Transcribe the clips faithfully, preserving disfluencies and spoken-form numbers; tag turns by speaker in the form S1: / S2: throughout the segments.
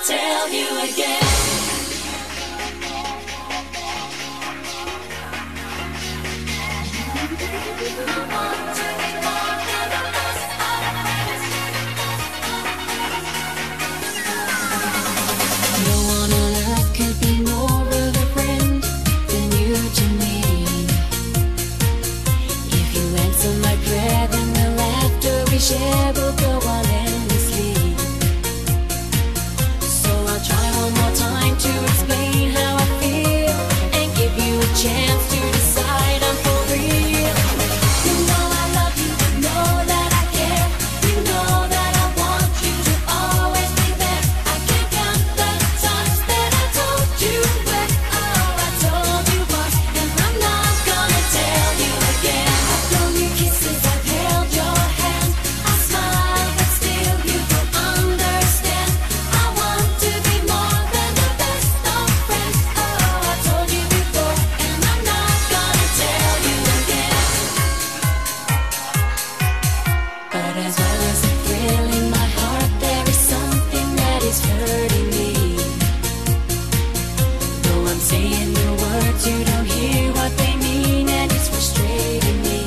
S1: tell you again.
S2: No one on earth could be more of a friend than you to me. If you answer my prayer, then the laughter we share will go on endlessly. So I'll try one more time to explain how I feel and give you a chance to decide I'm for real. You know I love you, you know that I care, you know that I want you to always be there. I can't count the times that I told you when, oh, I told you once, and I'm not gonna tell you again. I've blown you kisses, I've held your hand, I smile, but still you don't understand. I want to be more than the best of friends. Oh, I told you before, and I'm not gonna tell you again. But as well as the thrill in my heart, there is something that is hurting me. Though I'm saying the words, you don't hear what they mean, and it's frustrating me.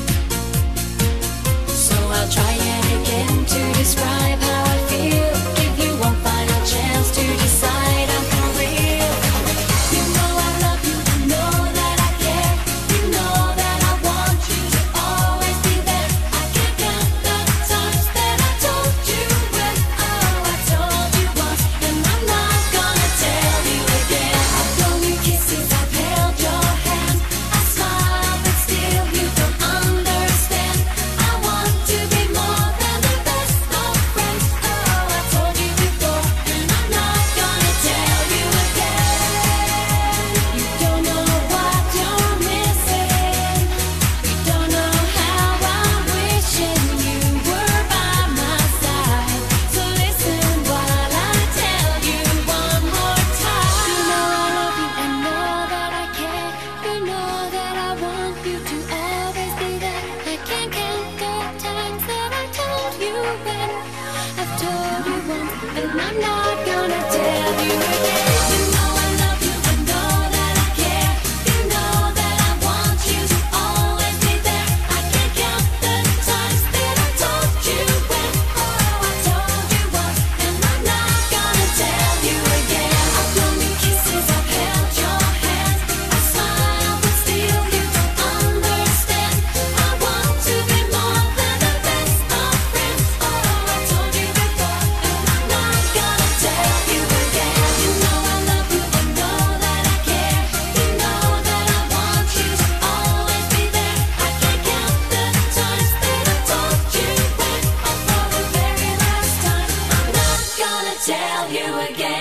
S2: So I'll try it again to describe how I feel. Give you one final chance to decide I'm for real. You know I love you, you know that I care, you know that I want you to always be there. I can't count the times that I told you when, oh, I told you once, and I'm not gonna tell you again. I've blown you kisses, I've held your hand, I smile, but still you don't understand. I want to be more than the best of friends. Oh, I told you before, and I'm not gonna tell you again. You don't know what you're missing. You don't know how I'm wishing you were by my side. So listen while I tell you one more time. You know I love you, and know that I care. You know that I want you to always be there. I can't count the times that I told you when. I've told you once, and I'm not gonna tell you again. You know I love you, and know that I care. You know that I want you to always be there. I can't count the times that I told you when. Oh, I told you once, and I'm not gonna tell you again. I've blown you kisses, I've held your hand, I smile, but still you don't understand. I want to be more than the best of friends. Oh, I told you before, and I'm not gonna tell you again. You know I love you, and know that I care. You know that I want you to always be there. I can't count the times that I told you when, oh, for the very last time, I'm not gonna tell you again.